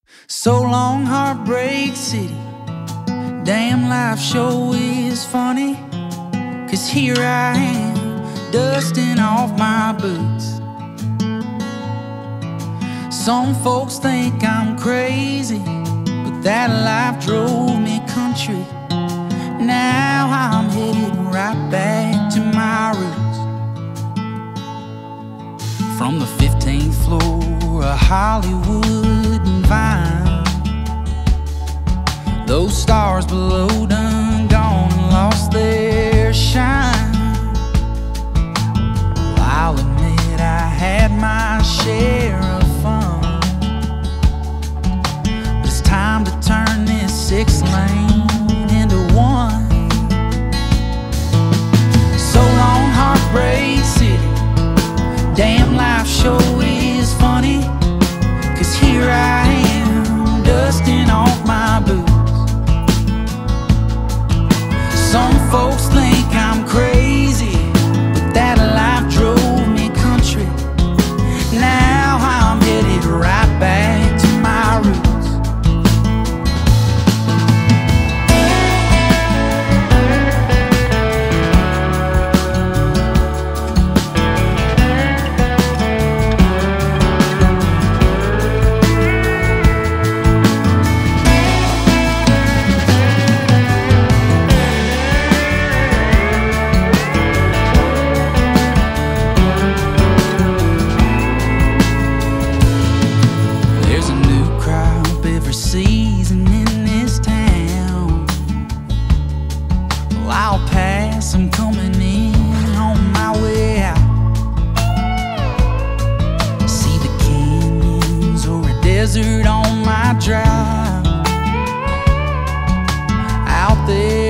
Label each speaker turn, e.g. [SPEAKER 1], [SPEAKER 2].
[SPEAKER 1] So long, Heartbreak City. Damn, life sure is funny. 'Cause here I am, dusting off my boots. Some folks think I'm crazy, but that life drove me country. Now I'm headed right back to my roots. From the 15th floor of Hollywood and Vine, those stars below done gone and lost their shine. Well, I'll admit I had my share of fun, but it's time to turn this 6-lane into one. So long, Heartbreak City. Damn, life sure is funny. 'Cause here I am, dusting off my boots. Some folks think I'm crazy, but that life drove me country. Now I'm headed right back to my roots. Season in this town. Well, I'll pass, I'm coming in on my way out. See the canyons or a desert on my drive. Out there